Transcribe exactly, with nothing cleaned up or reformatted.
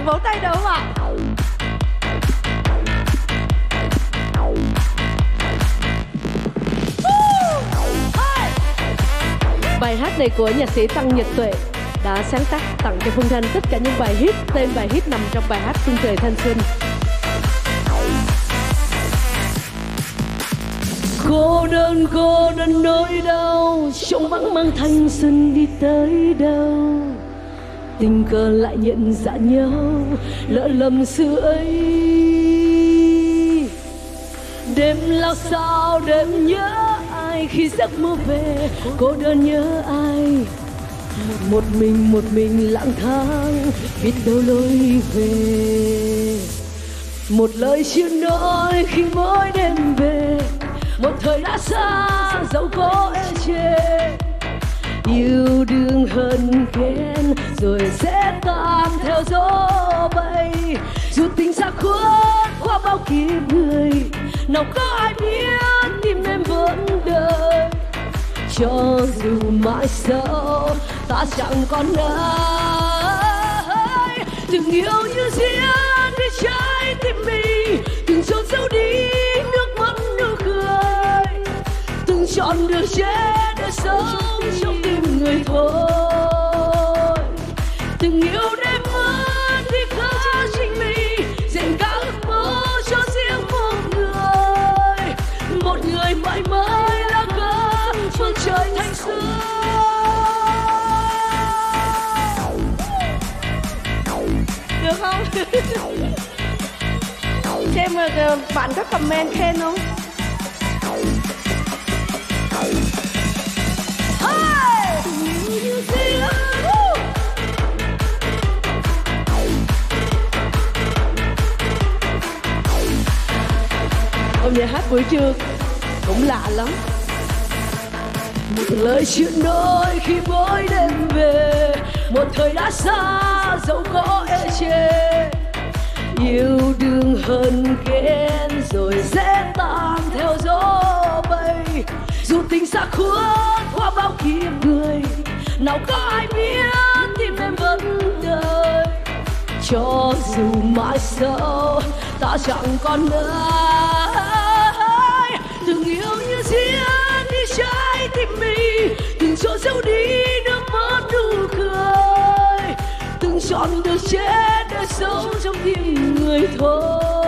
vỗ tay được không ạ? Bài hát này của nhạc sĩ Tăng Nhật Tuệ đã sáng tác tặng cho Phương Thanh tất cả những bài hit, tên bài hit nằm trong bài hát Phương Trời Thanh Xuân. Cô đơn, cô đơn nỗi đau, trong vắng mang thanh xuân đi tới đâu. Tình cờ lại nhận ra nhau, lỡ lầm xưa ấy. Đêm lao sao đêm nhớ ai, khi giấc mơ về cô đơn nhớ ai. Một mình một mình lang thang biết đâu lối về. Một lời chưa nói khi mỗi đêm về, một thời đã xa dẫu có ê chê. Yêu đương hơn ghen rồi sẽ tan theo gió bay. Dù tình xa khuất qua bao kiếp người, nào có ai biết tim em vẫn đợi. Cho dù mãi sau ta chẳng còn ai, từng yêu như diễn với trái tim mình, từng chôn giấu đi nước mắt nụ cười, từng chọn được chết để sống trong tim người thôi. Từng yêu đêm mất vì khá chính mình, dành cả ước mơ cho riêng một người, một người mãi mãi là cơn phương trời thanh xuân. Được không? Xem mà bạn có comment khen không? Hôm nay hát buổi trưa cũng lạ lắm. Một lời chưa nói khi mỗi đêm về, một thời đã xa dẫu có ê chê. Yêu đương hơn ghen rồi sẽ tan theo gió bay. Dù tình xa khuất qua bao kiếp người, nào có ai biết tim em vẫn đợi. Cho dù mãi sau ta chẳng còn ai, từng yêu như diễn đi trái tim mình, từng chọn giấu đi nước mắt nụ cười, từng chọn được chết để sống trong tim người thôi.